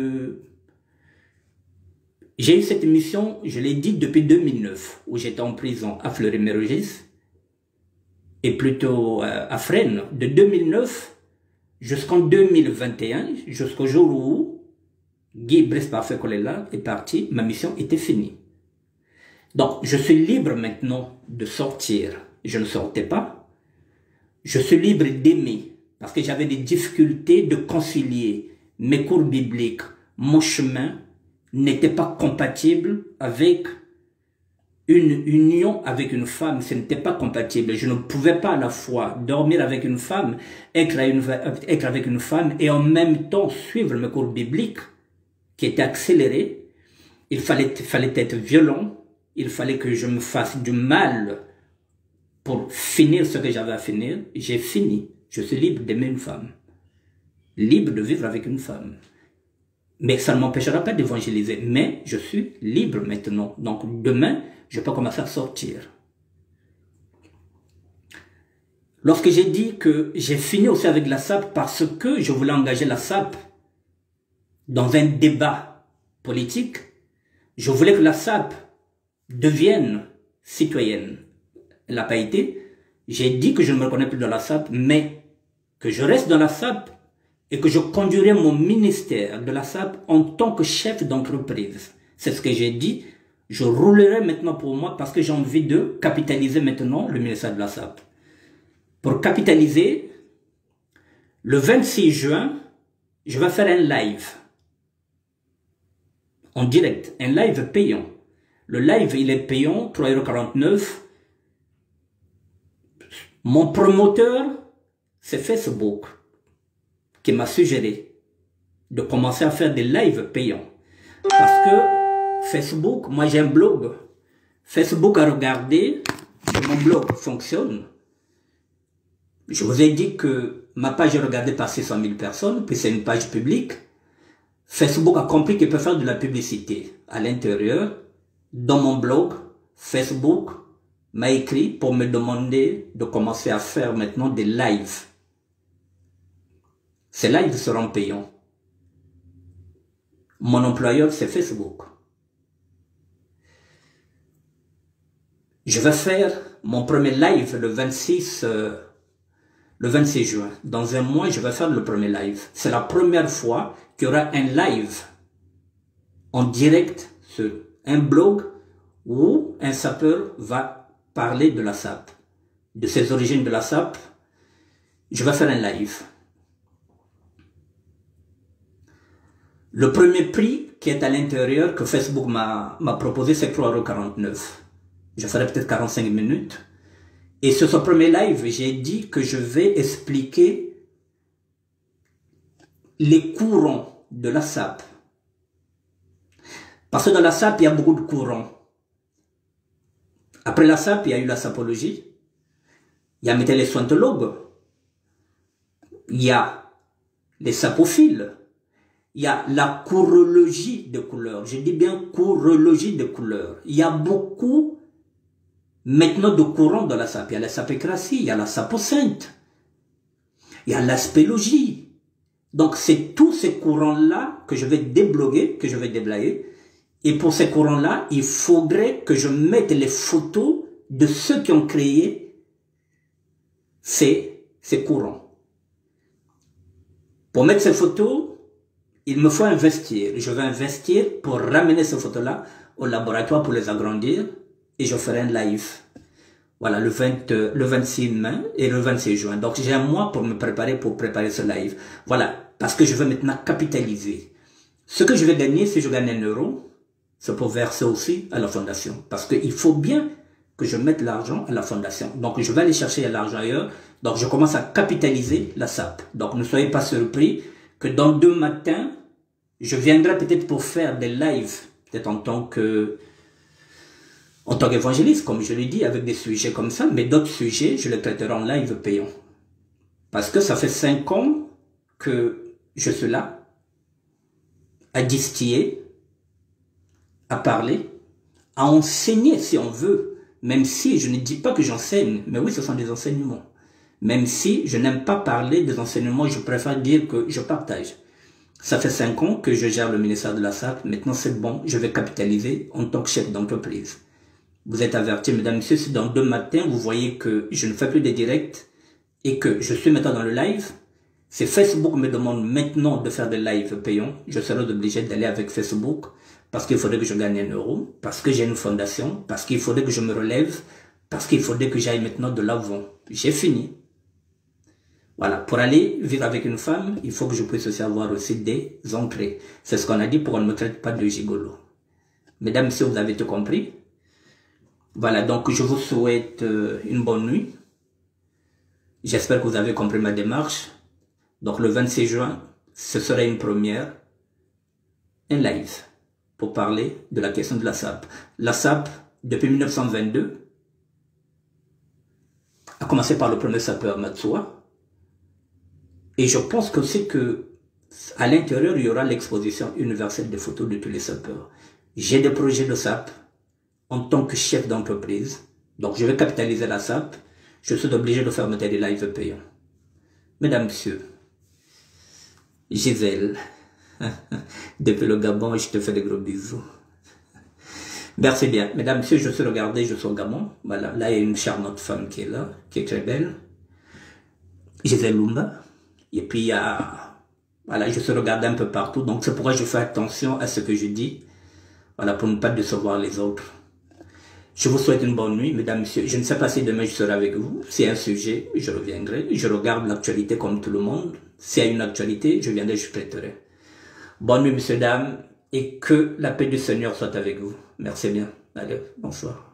j'ai eu cette mission, je l'ai dit, depuis 2009, où j'étais en prison à Fleury-Mérogis, et plutôt à Fresnes, de 2009 jusqu'en 2021, jusqu'au jour où Guy Brice Parfait Kolela est parti, ma mission était finie. Donc, je suis libre maintenant de sortir. Je ne sortais pas. Je suis libre d'aimer, parce que j'avais des difficultés de concilier mes cours bibliques. Mon chemin n'était pas compatible avec une union avec une femme. Ce n'était pas compatible. Je ne pouvais pas à la fois dormir avec une femme, être avec une femme et en même temps suivre mes cours bibliques qui étaient accélérés. Il fallait être violent. Il fallait que je me fasse du mal pour finir ce que j'avais à finir. J'ai fini. Je suis libre d'aimer une femme. Libre de vivre avec une femme. Mais ça ne m'empêchera pas d'évangéliser. Mais je suis libre maintenant. Donc demain, je peux commencer à sortir. Lorsque j'ai dit que j'ai fini aussi avec la SAP parce que je voulais engager la SAP dans un débat politique, je voulais que la SAP devienne citoyenne. Elle n'a pas été. J'ai dit que je ne me reconnais plus dans la SAP, mais que je reste dans la SAP et que je conduirai mon ministère de la SAP en tant que chef d'entreprise. C'est ce que j'ai dit. Je roulerai maintenant pour moi parce que j'ai envie de capitaliser maintenant le ministère de la SAP. Pour capitaliser, le 26 juin, je vais faire un live en direct, un live payant. Le live, il est payant, 3,49 €. Mon promoteur, c'est Facebook, qui m'a suggéré de commencer à faire des lives payants. Parce que Facebook, moi j'ai un blog. Facebook a regardé que mon blog fonctionne. Je vous ai dit que ma page est regardée par 600 000 personnes, puis c'est une page publique. Facebook a compris qu'il peut faire de la publicité à l'intérieur. Dans mon blog, Facebook m'a écrit pour me demander de commencer à faire maintenant des lives. Ces lives seront payants. Mon employeur, c'est Facebook. Je vais faire mon premier live le 26 juin. Dans un mois, je vais faire le premier live. C'est la première fois qu'il y aura un live en direct sur un blog où un sapeur va parler de la SAP, de ses origines de la SAP. Je vais faire un live. Le premier prix qui est à l'intérieur que Facebook m'a proposé, c'est 3,49 €. Je ferai peut-être 45 minutes. Et sur ce premier live, j'ai dit que je vais expliquer les courants de la SAP. Parce que dans la SAP, il y a beaucoup de courants. Après la SAP, il y a eu la sapologie. Il y a maintenant les sointologues. Il y a les sapophiles. Il y a la courologie de couleurs. Je dis bien courologie de couleurs. Il y a beaucoup maintenant de courants dans la SAP. Il y a la sapécratie, il y a la saposainte, il y a l'aspélogie. Donc c'est tous ces courants-là que je vais débloquer, que je vais déblayer. Et pour ces courants-là, il faudrait que je mette les photos de ceux qui ont créé ces courants. Pour mettre ces photos, il me faut investir. Je vais investir pour ramener ces photos-là au laboratoire pour les agrandir et je ferai un live. Voilà, le 26 mai et le 26 juin. Donc, j'ai un mois pour me préparer, pour préparer ce live. Voilà, parce que je vais maintenant capitaliser. Ce que je vais gagner, si je gagne 1 euro, c'est pour verser aussi à la fondation. Parce qu'il faut bien que je mette l'argent à la fondation. Donc, je vais aller chercher l'argent ailleurs. Donc, je commence à capitaliser la SAP. Donc, ne soyez pas surpris que dans 2 matins, je viendrai peut-être pour faire des lives, peut-être en tant qu'évangéliste, comme je l'ai dit, avec des sujets comme ça, mais d'autres sujets, je les traiterai en live payant. Parce que ça fait 5 ans que je suis là, à distiller, à parler, à enseigner si on veut, même si je ne dis pas que j'enseigne, mais oui, ce sont des enseignements. Même si je n'aime pas parler des enseignements, je préfère dire que je partage. Ça fait 5 ans que je gère le ministère de la SAP, maintenant c'est bon, je vais capitaliser en tant que chef d'entreprise. Vous êtes avertis, mesdames et messieurs, si dans 2 matins, vous voyez que je ne fais plus de directs et que je suis maintenant dans le live, si Facebook me demande maintenant de faire des lives payants, je serai obligé d'aller avec Facebook parce qu'il faudrait que je gagne 1 euro, parce que j'ai une fondation, parce qu'il faudrait que je me relève, parce qu'il faudrait que j'aille maintenant de l'avant. J'ai fini. Voilà, pour aller vivre avec une femme, il faut que je puisse aussi avoir aussi des entrées. C'est ce qu'on a dit pour qu'on ne me traite pas de gigolo. Mesdames, messieurs, vous avez tout compris? Voilà, donc je vous souhaite une bonne nuit. J'espère que vous avez compris ma démarche. Donc le 26 juin, ce sera une première, un live, pour parler de la question de la SAP. La SAP, depuis 1922, a commencé par le premier sapeur Matsuwa. Et je pense que c'est que à l'intérieur, il y aura l'exposition universelle des photos de tous les sapeurs. J'ai des projets de SAP en tant que chef d'entreprise. Donc, je vais capitaliser la SAP. Je suis obligé de faire des lives payants. Mesdames, messieurs, Gisèle, depuis le Gabon, je te fais des gros bisous. Merci bien. Mesdames, messieurs, je suis regardé, je suis au Gabon. Voilà, là, il y a une charmante femme qui est là, qui est très belle. Gisèle Lumba. Et puis, il y a... Voilà, je suis regardé un peu partout. Donc, c'est pourquoi je fais attention à ce que je dis. Voilà, pour ne pas décevoir les autres. Je vous souhaite une bonne nuit, mesdames, messieurs. Je ne sais pas si demain je serai avec vous. S'il y a un sujet, je reviendrai. Je regarde l'actualité comme tout le monde. S'il y a une actualité, je viendrai, je traiterai. Bonne nuit, messieurs, dames. Et que la paix du Seigneur soit avec vous. Merci bien. Allez, bonsoir.